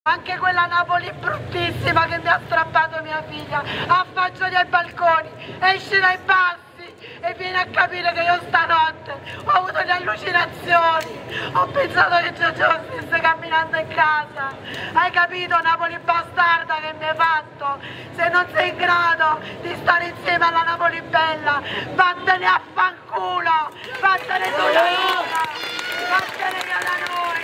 Anche quella Napoli bruttissima che mi ha strappato mia figlia, affaccia dai balconi, esce dai bassi e viene a capire che io stanotte ho avuto le allucinazioni, ho pensato che Giorgio stesse camminando in casa. Hai capito, Napoli bastarda, che mi hai fatto? Se non sei in grado di stare insieme alla Napoli bella, vattene a fanculo, vattene tu la vita, vattene via da noi,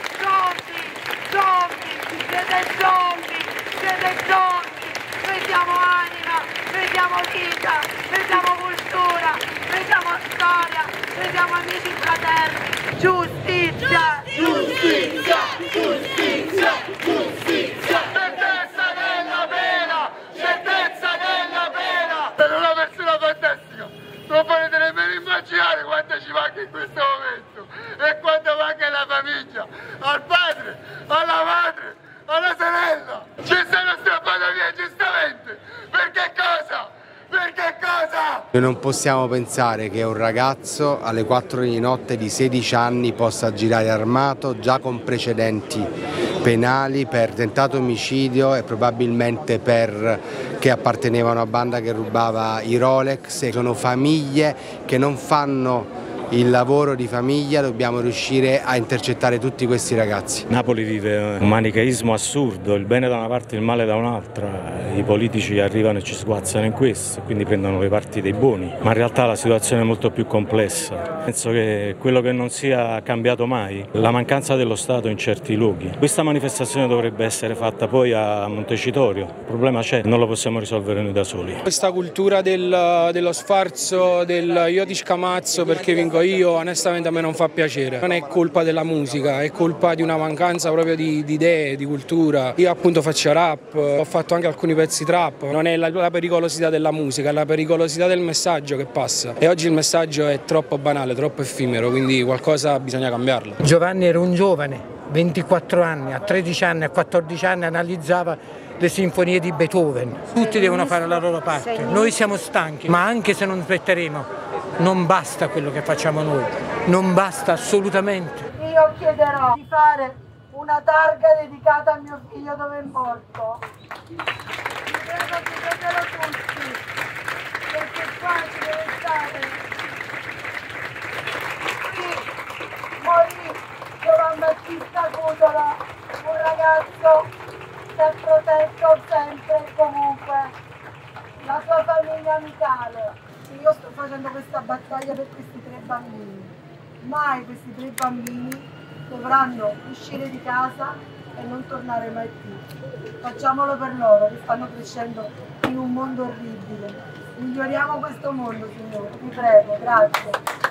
siete zombie, noi siamo anima, noi siamo vita, noi siamo cultura, noi siamo storia, noi siamo amici fraterni. Giustizia! Giustizia! Giustizia! Giustizia! Certezza della pena! Certezza della pena! Per una persona fantastica non potete nemmeno immaginare quanto ci manca in questo momento e quanto manca alla famiglia, al padre, alla madre, alla sorella. Ci stanno strappando via giustamente. Per che cosa? Per che cosa? Noi non possiamo pensare che un ragazzo alle 4 di notte di 16 anni possa girare armato, già con precedenti penali per tentato omicidio e probabilmente che apparteneva a una banda che rubava i Rolex. Sono famiglie che non fanno il lavoro di famiglia, dobbiamo riuscire a intercettare tutti questi ragazzi. Napoli vive un manicheismo assurdo, il bene da una parte e il male da un'altra, i politici arrivano e ci sguazzano in questo, quindi prendono le parti dei buoni, ma in realtà la situazione è molto più complessa. Penso che quello che non sia cambiato mai, la mancanza dello Stato in certi luoghi. Questa manifestazione dovrebbe essere fatta poi a Montecitorio, il problema c'è, non lo possiamo risolvere noi da soli. Questa cultura dello sfarzo, del io ti scamazzo perché vinco io, onestamente a me non fa piacere. Non è colpa della musica, è colpa di una mancanza proprio di idee, di cultura. Io appunto faccio rap, ho fatto anche alcuni pezzi trap. Non è la pericolosità della musica, è la pericolosità del messaggio che passa. E oggi il messaggio è troppo banale, troppo effimero, quindi qualcosa bisogna cambiarlo. Giovanni era un giovane, 24 anni, a 13 anni, a 14 anni analizzava le sinfonie di Beethoven. Tutti devono fare la loro parte. Noi siamo stanchi, ma anche se non smetteremo, non basta quello che facciamo noi, non basta assolutamente. Io chiederò di fare una targa dedicata a mio figlio dove è morto. Vi prego, chiedetelo tutti, perché qua ci deve stare. Qui morì Giovan Battista Cutola, un ragazzo che ha protetto sempre e comunque la sua famiglia amicale. Io sto facendo questa battaglia per questi 3 bambini. Mai questi 3 bambini dovranno uscire di casa e non tornare mai più. Facciamolo per loro che stanno crescendo in un mondo orribile. Miglioriamo questo mondo, Signore, vi prego, grazie.